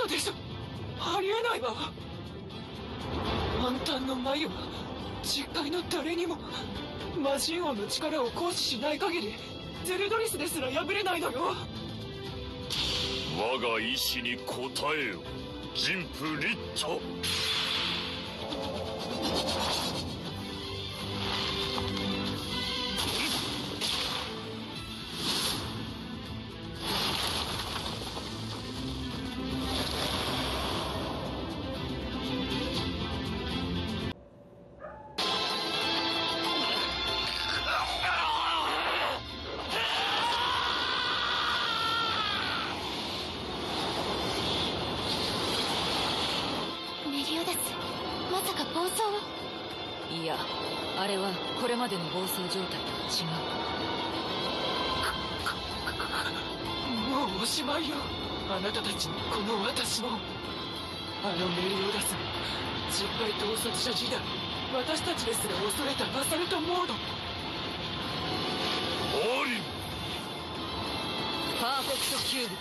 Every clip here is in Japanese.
嘘でしょ。ありえないわ。暗淡の眉は実界の誰にも魔人王の力を行使しない限りゼルドリスですら破れないのよ。 我が意志に応えよ、神父リット。 いや、あれはこれまでの暴走状態とは違う。もうおしまいよ、あなたたちもこの私も。あのメリオダスが実界統率者時代、私たちですら恐れたバサルトモード。 オーリン、 パーフェクトキューブ。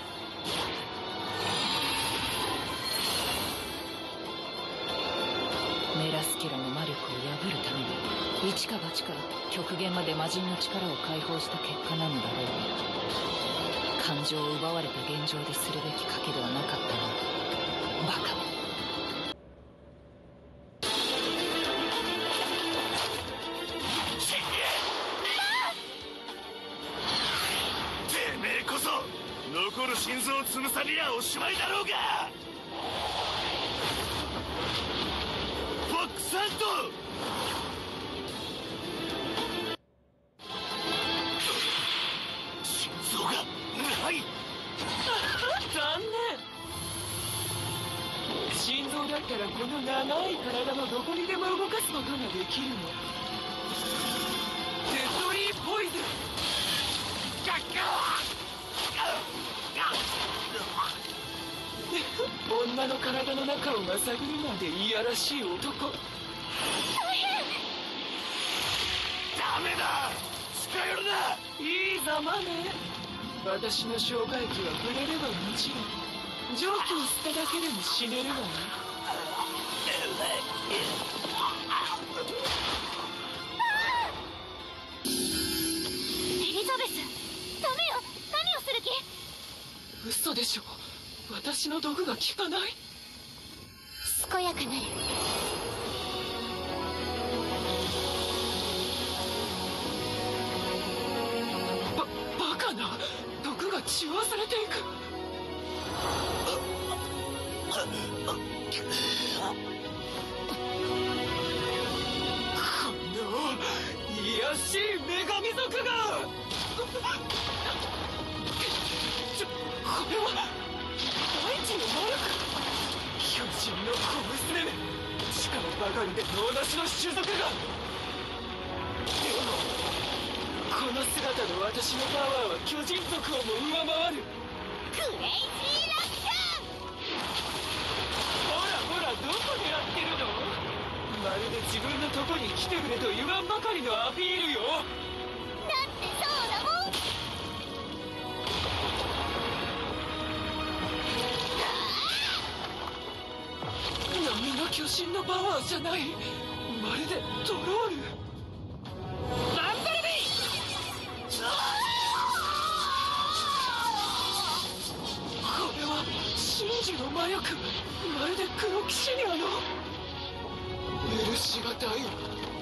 メラスキュラの魔力を破るために一か八か極限まで魔人の力を解放した結果なのだろう。感情を奪われた現状でするべき賭けではなかったの。バカ。 てめえこそ残る心臓を潰さりゃおしまいだろうが。フォックスハント、心臓がない。 残念。心臓だったらこの長い体のどこにでも動かすことができるの。デッドリーポイズン。女の体の中をまさぐるなんていやらしい男。大変。 ダメだ、近寄るな。 いいざまね。私の消化液は触れればもちろん蒸気を吸っただけでも死ねるわね。 エリザベス、ダメよ。何をする気？ 嘘でしょ。私の毒が効かない。 健やかなる。 バカな。毒が中和されていく。この卑しい女神族が。これは大地の魔力。巨人の小娘め、力ばかりで脳なしの種族が。でもこの姿の私のパワーは巨人族をも上回る。 クレイジーラッシほらほら、どこ狙ってるの。まるで自分のとこに来てくれと言わんばかりのアピールよ。 ュン。だってそうだもん。 波の巨人のパワーじゃない。まるでトロール。バンバルビー。これは真珠の魔力。まるで黒騎士ニャの。許しがたいわ。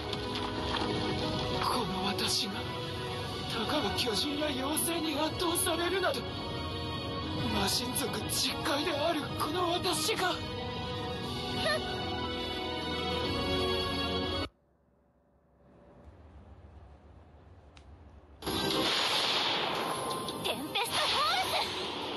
この私がたかが巨人や妖精に圧倒されるなど、魔神族実界であるこの私が。 テンペストフォールス。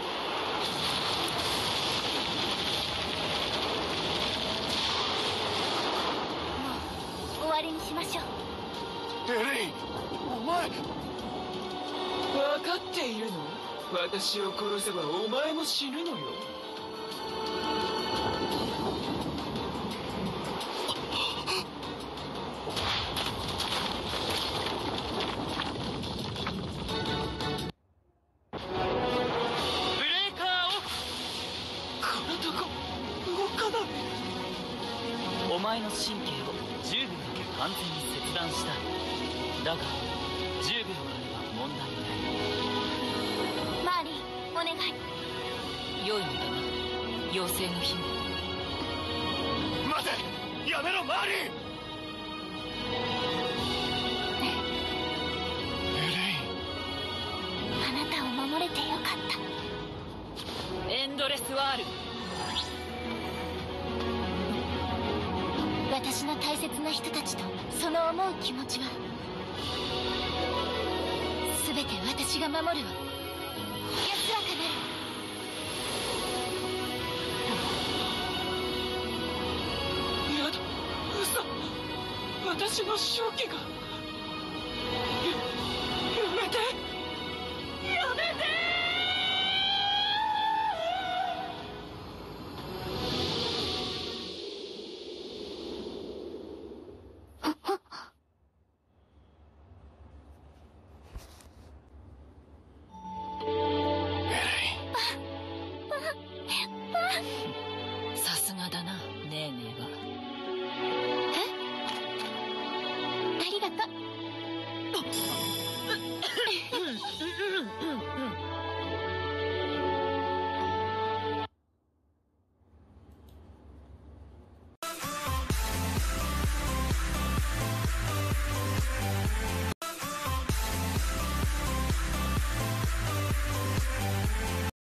もう終わりにしましょう。 エレイン、お前。 分かっているの。私を殺せばお前も死ぬのよ。 とこ動かない。 お前の神経を10秒だけ完全に切断したい。だが10秒あれば問題ない。 マーリー、お願い。 良いのだな、妖精の姫。 待て、やめろマーリー。エレイン、 あなたを守れてよかった。 エンドレスワール。 私の大切な人たちとその思う気持ちは全て私が守るわ。安らかなる。 やだ、嘘。私の正気が。